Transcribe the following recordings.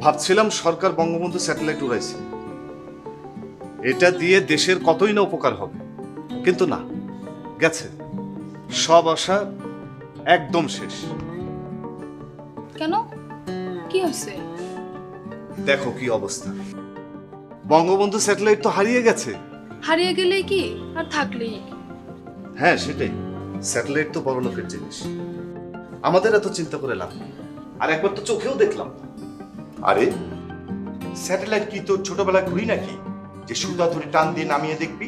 ভাবছিলাম সরকার বঙ্গবন্ধু স্যাটেলাইট উড়াইছে, এটা দিয়ে দেশের কতই না উপকার হবে, কিন্তু না, গেছে, সব আশা একদম শেষ। কেন, কি হয়েছে? দেখো কি অবস্থা, বঙ্গবন্ধু স্যাটেলাইট তো হারিয়ে গেছে। হারিয়ে গেলেই কি আর থাকলেই? হ্যাঁ সেটাই, স্যাটেলাইট তো বড় লোকের জিনিস, আমাদের এত চিন্তা করে লাভ নেই। আর একবার তো চোখেও দেখলাম। আরে স্যাটেলাইট কি তোর ছোটবেলায় ঘুরি নাকি যে সুতা ধরে টান দিয়ে নামিয়ে দেখবি?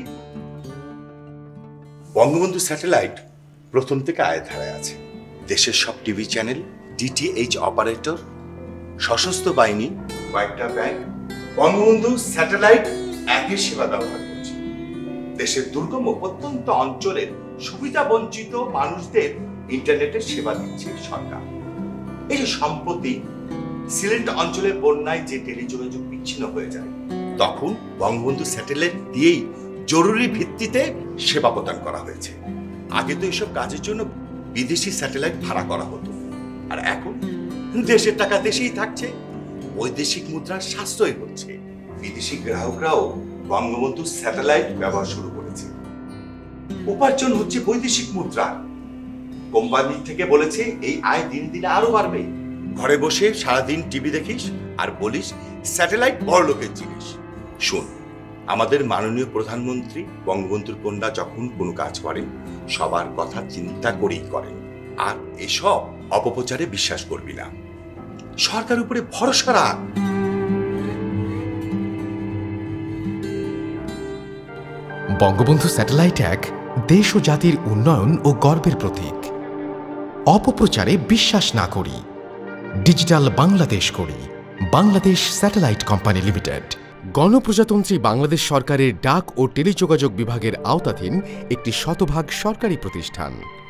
বঙ্গবন্ধু স্যাটেলাইট প্রথম থেকে আয়ধারায় আছে। দেশের সব টিভি চ্যানেল, ডিটিএইচ অপারেটর, সশস্ত্র বাহিনী, কয়েকটা ব্যাংক বঙ্গবন্ধু স্যাটেলাইট একই সেবা ব্যবহার করছে। দেশের দুর্গম প্রত্যন্ত অঞ্চলের সুবিধা বঞ্চিত মানুষদের ইন্টারনেটের সেবা দিচ্ছে সরকার। এই যে সম্প্রতি সিলেট অঞ্চলের বন্যায় যে টেলিযোগাযোগ বিচ্ছিন্ন হয়ে যায়, তখন বঙ্গবন্ধু স্যাটেলাইট দিয়েই জরুরি ভিত্তিতে সেবা প্রদান করা হয়েছে। আগে তো এসব কাজের জন্য বিদেশি স্যাটেলাইট ভাড়া করা হতো, আর এখন দেশের টাকা দেশেই থাকছে, বৈদেশিক মুদ্রার সাশ্রয় হচ্ছে। বিদেশি গ্রাহকরাও বঙ্গবন্ধু স্যাটেলাইট ব্যবহার শুরু করেছে। উপার্জন হচ্ছে বৈদেশিক মুদ্রা। কোম্পানি থেকে বলেছে এই আয় দিন দিনে আরো বাড়বে। ঘরে বসে সারাদিন টিভি দেখিস আর বলিস স্যাটেলাইট বড় লোকের জিনিস। শোন, আমাদের মাননীয় প্রধানমন্ত্রী বঙ্গবন্ধুর কন্যা যখন কোনো কাজ করেন সবার কথা চিন্তা করেই করেন। আর এসব অপপ্রচারে বিশ্বাস করবি না, সরকার উপরে ভরসা রাখ। বঙ্গবন্ধু স্যাটেলাইট এক দেশ ও জাতির উন্নয়ন ও গর্বের প্রতীক। অপপ্রচারে বিশ্বাস না করি, ডিজিটাল বাংলাদেশ করি। বাংলাদেশ স্যাটেলাইট কোম্পানি লিমিটেড গণপ্রজাতন্ত্রী বাংলাদেশ সরকারের ডাক ও টেলিযোগাযোগ বিভাগের আওতাধীন একটি শতভাগ সরকারি প্রতিষ্ঠান।